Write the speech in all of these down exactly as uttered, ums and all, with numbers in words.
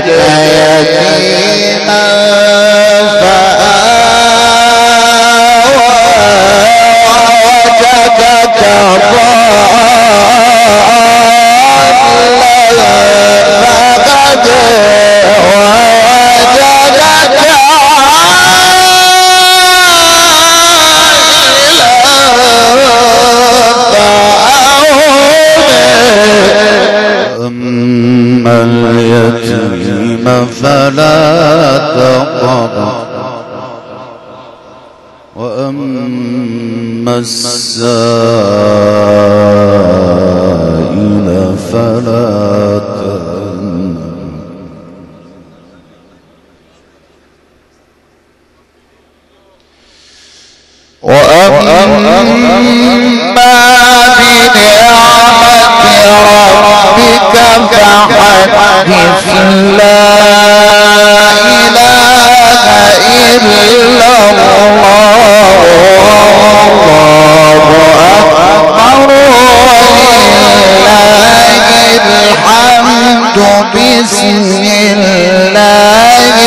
يتيما فآوى ووجدك فلا تقهر وأما السائل فلا تنهر وأما بنعمة ربك فحدث لا بسم الله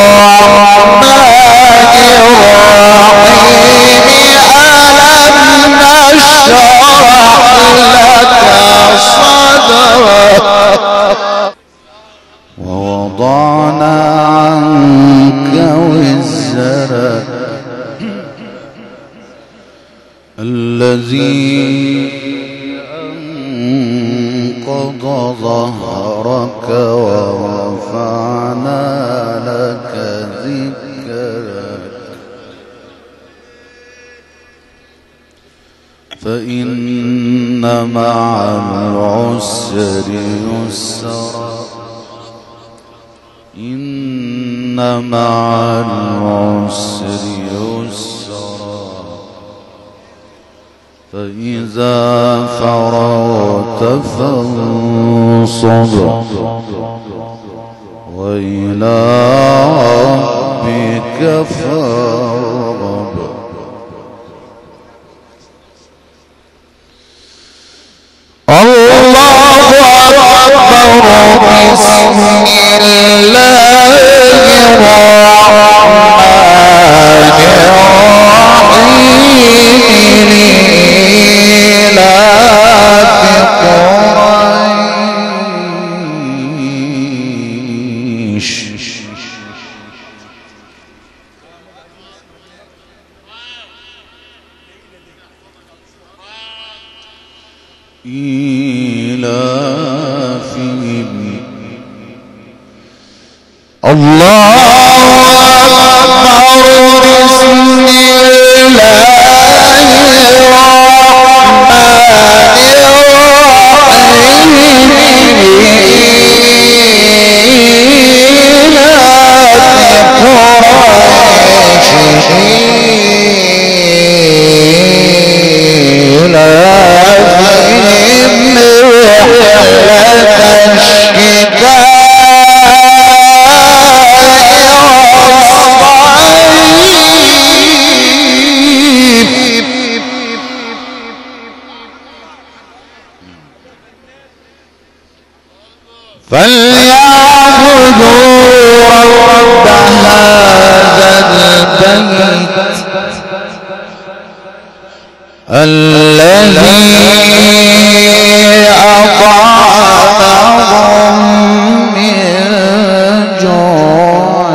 الرحمن الرحيم ألم نشرح لك صدرك ووضعنا عنك وزرك الذي أنقض ظهرك ورفعنا لك ذكرك فإن مع العسر يسرا إن مع العسر يسرا فإذا فرغت فانصب وإلى ربك فارغب الله أكبر بسم الله الرحمن الرحيم لإيلاف قريش إيلافهم الله أكبر بسم الله الرحمن الرحيم إيلاف قريش إيلافهم رحلة الشتاء فليعبدوا رب هذا البيت الذي أطعمهم من جوع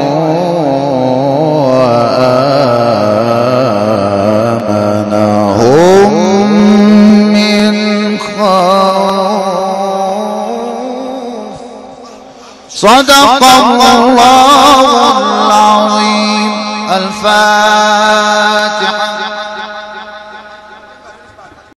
وآمنهم من خوف صدق الله العظيم. الفاتحة.